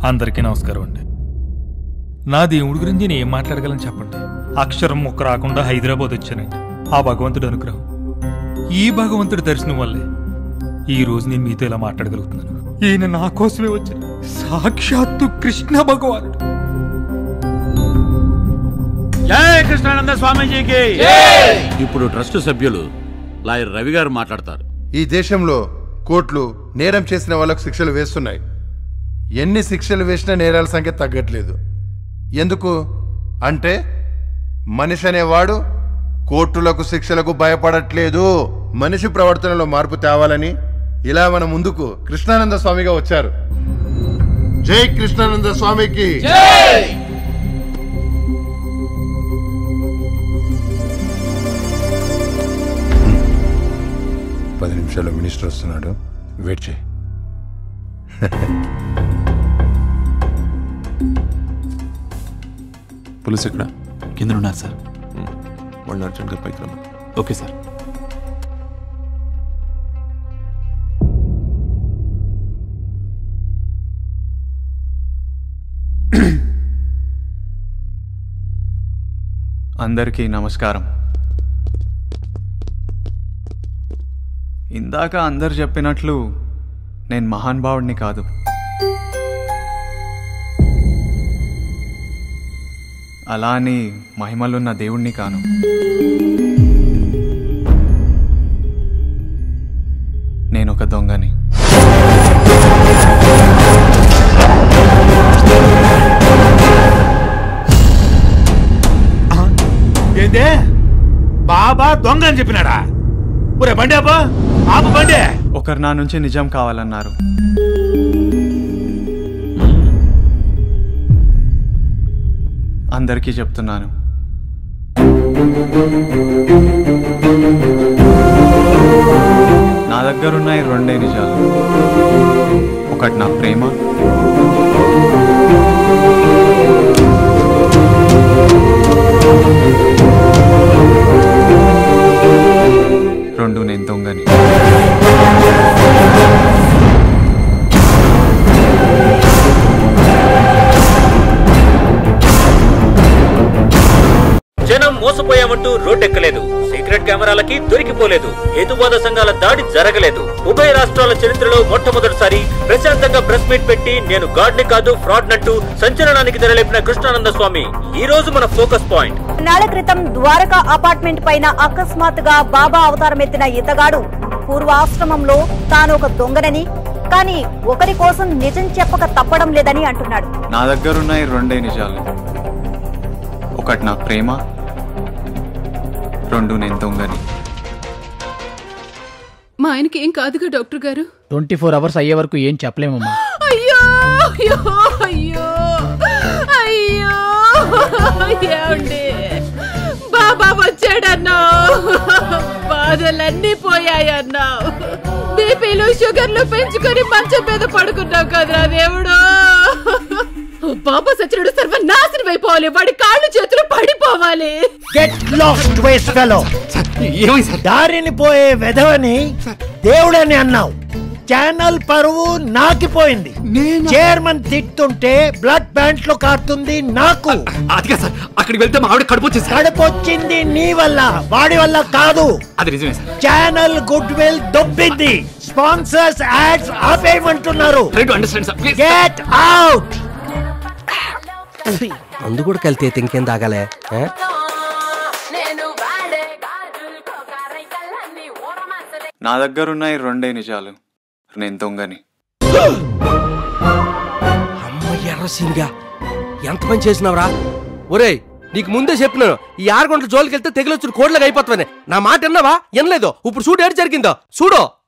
అందరికీ నమస్కారం అండి. నా దేవుడి గురించి నేను ఏం మాట్లాడగలను చెప్పండి. అక్షరం ముక్క రాకుండా హైదరాబాద్ వచ్చానండి. ఆ భగవంతుడి అనుగ్రహం, ఈ భగవంతుడి దర్శనం వల్లే ఈ రోజు నేను మీతో ఇలా మాట్లాడగలుగుతున్నాను. ఈయన నా కోసమే వచ్చిన సాక్షాత్తు కృష్ణ భగవానుడు. జై కృష్ణానంద స్వామీజీకి. ఇప్పుడు ట్రస్ట్ సభ్యులు లాయర్ రవి గారు మాట్లాడతారు. ఈ దేశంలో కోర్టులు నేరం చేసిన వాళ్ళకు శిక్షలు వేస్తున్నాయి. ఎన్ని శిక్షలు వేసినా నేరాల సంఖ్య తగ్గట్లేదు. ఎందుకు అంటే మనిషి అనేవాడు కోర్టులకు శిక్షలకు భయపడట్లేదు. మనిషి ప్రవర్తనలో మార్పు తేవాలని ఇలా మన ముందుకు కృష్ణానంద స్వామిగా వచ్చారు. జై కృష్ణానంద స్వామికి. 10 నిమిషాల్లో మినిస్టర్ వస్తున్నాడు, వెయిట్ చేయి. పోలీస్ ఎక్కడ? కింద ఉన్నారు సార్. వాళ్ళు అర్జెంట్గా పైకి రమ్మ. Okay sir. అందరికీ నమస్కారం. ఇందాక అందరు చెప్పినట్లు నేను మహానుభావుడిని కాదు. అలా అని మహిమలున్న దేవుణ్ణి కాను. నేనొక దొంగని. ఏందే బాబా దొంగ అని చెప్పినాడా? ఒరే బండి ఆపు, ఆపు బండి. ఒకరు నా నుంచి నిజం కావాలన్నారు. అందరికీ చెప్తున్నాను, నా దగ్గరున్నాయి 2 నిజాలు. ఒకటి నా ప్రేమ, రెండు నేను దొంగని. జనం మోసపోయామంటూ రోడ్డెక్కలేదు, సీక్రెట్ కెమెరాలకి దొరికిపోలేదు, హేతువాద సంఘాల దాడి జరగలేదు. ఉభయ రాష్ట్రాల చరిత్రలో మొట్టమొదటిసారి ప్రశాంతంగా ప్రెస్ మీట్ పెట్టి నేను గాడ్ని కాదు ఫ్రాడ్ నంటూ సంచలనానికి తెరలేపిన కృష్ణానంద స్వామి ఈ రోజు మన ఫోకస్ పాయింట్. నెల క్రితం ద్వారకా అపార్ట్మెంట్ పైన అకస్మాత్తుగా బాబా అవతారం ఎత్తిన ఇతగాడు పూర్వాశ్రమంలో తాను ఒక దొంగనని, కానీ ఒకరి కోసం నిజం చెప్పక తప్పడం లేదని అంటున్నాడు. నా దగ్గరున్నాయి 2 నిజాలు. ఒకటి నా ప్రేమ, రెండు నేను దొంగని. మా ఆయనకి ఏం కాదుగా డాక్టర్ గారు? 24 అవర్స్ అయ్యే వరకు ఏం చెప్పలేమమ్మా. అయ్యో అయ్యో అయ్యో అయ్యో ఏమండి, బాబా వచ్చాడన్నావు, బాధలన్నీ పోయాయన్నావు, బీపీలు షుగర్లు పెంచుకొని మంచం మీద పడుకున్నావు కదరా దేవుడు. బాబా సచ్చినడు సర్వనాశనం అయిపోవాలి, వాడి కాళ్ళు చేతులు పడిపోవాలి. Get lost waste fellow. దారిని పోయే వెధవని దేవుడని అన్నావు. ఛానల్ పరువు నాకిపోయింది. చైర్మన్ తిట్టుంటే బ్లడ్ ప్యాంట్ లో కారుతుంది నాకు. అక్కడికి వెళ్తే మా ఆవిడ కడుపొచ్చింది నీ వల్ల, వాడి వల్ల కాదు. అది నిజమే సార్. ఛానల్ గుడ్ విల్ దొబ్బింది. స్పాన్సర్స్ యాడ్స్ ఆపేయమంటున్నారు. Get out. అందు కూడా కలితే ఇంకేం తాగాలే. నా దగ్గరున్నాయి 2 నిజాలు. నేను దొంగని. అమ్మ ఎర్రసింగా ఎంత పని చేసినావురా? ఒరేయ్, నీకు ముందే చెప్పినాను, ఈ 6 గంటల జోలికి వెళ్తే తెగిలొచ్చిన కోడ్లాగా అయిపోతావని. నా మాట విన్నావా? వినలేదు. ఇప్పుడు చూడు ఏడు జరిగిందో చూడు.